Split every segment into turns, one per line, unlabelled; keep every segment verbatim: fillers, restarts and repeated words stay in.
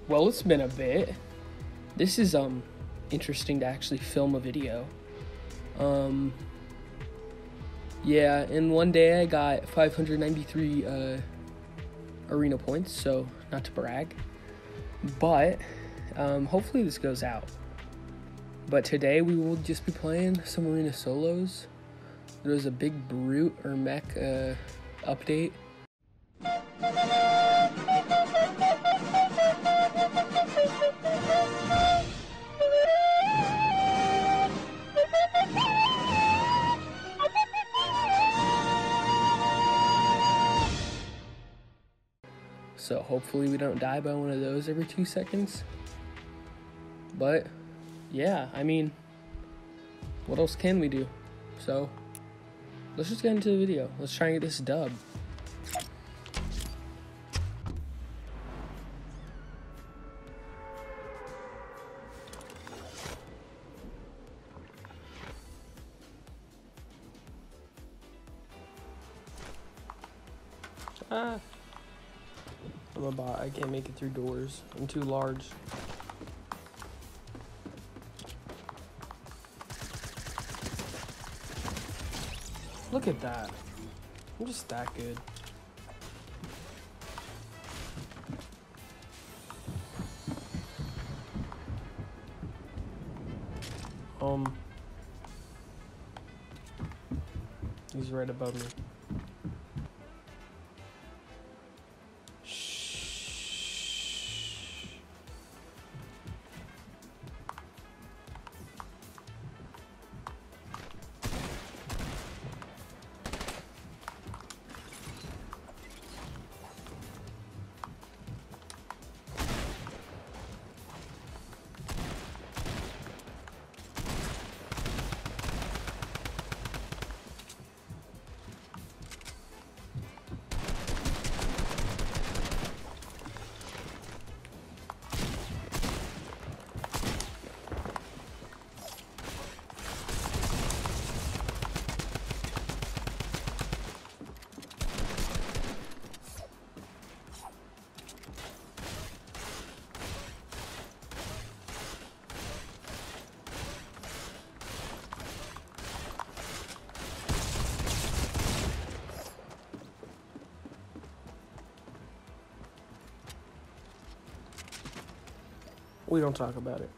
Well, it's been a bit. This is um interesting to actually film a video. Um yeah, in one day I got five hundred ninety-three uh arena points, so not to brag. But um hopefully this goes out. But today we will just be playing some arena solos. There was a big brute or mech uh update. So hopefully we don't die by one of those every two seconds. But yeah, I mean, what else can we do? So let's just get into the video. Let's try and get this dub. Ah. I'm a bot. I can't make it through doors. I'm too large. Look at that. I'm just that good. Um. He's right above me. We don't talk about it.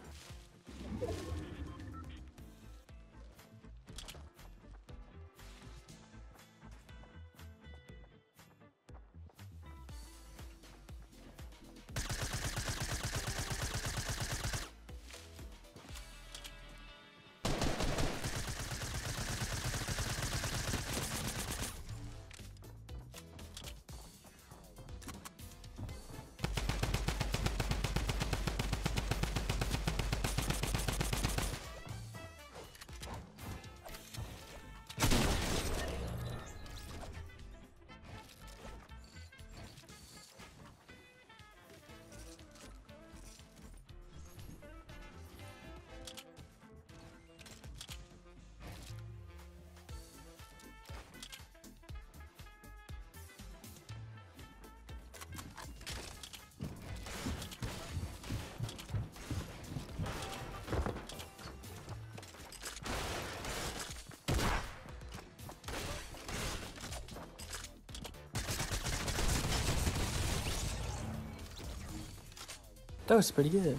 That was pretty good.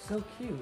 So cute.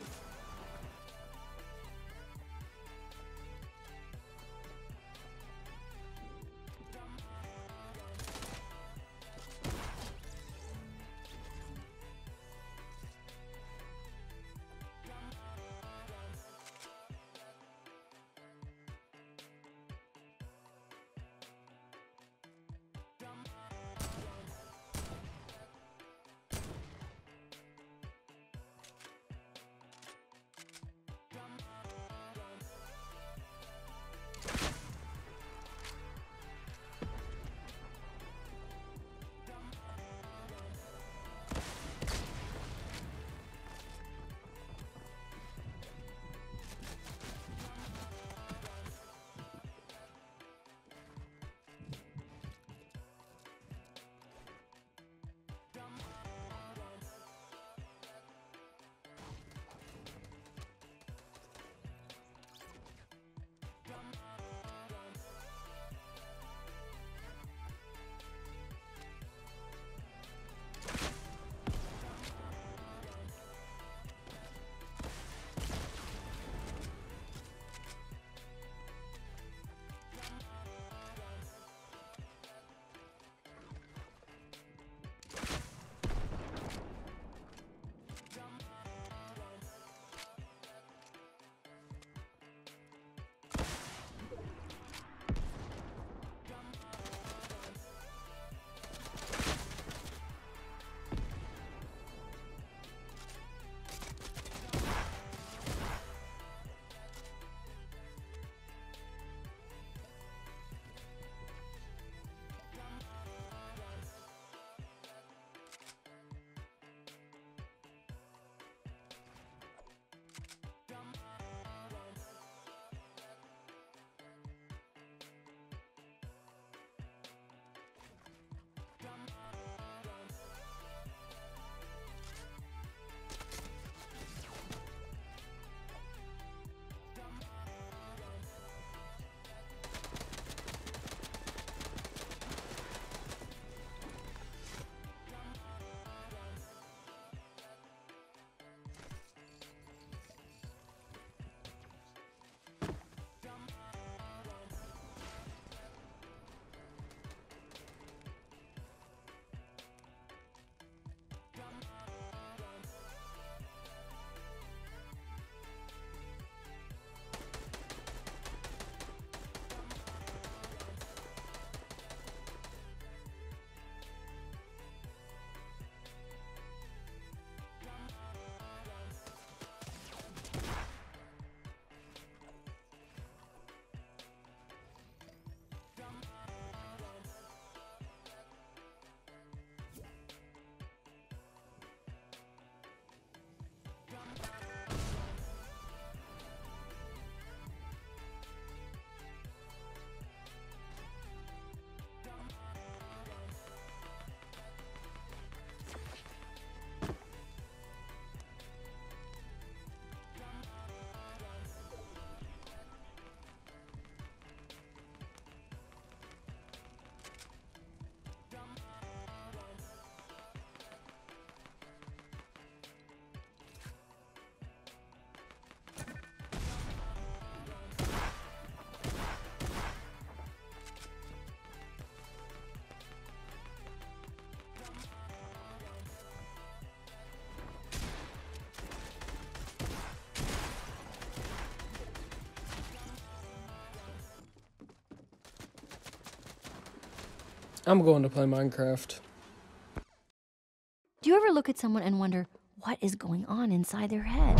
I'm going to play Minecraft.
Do you ever look at someone and wonder what is going on inside their head?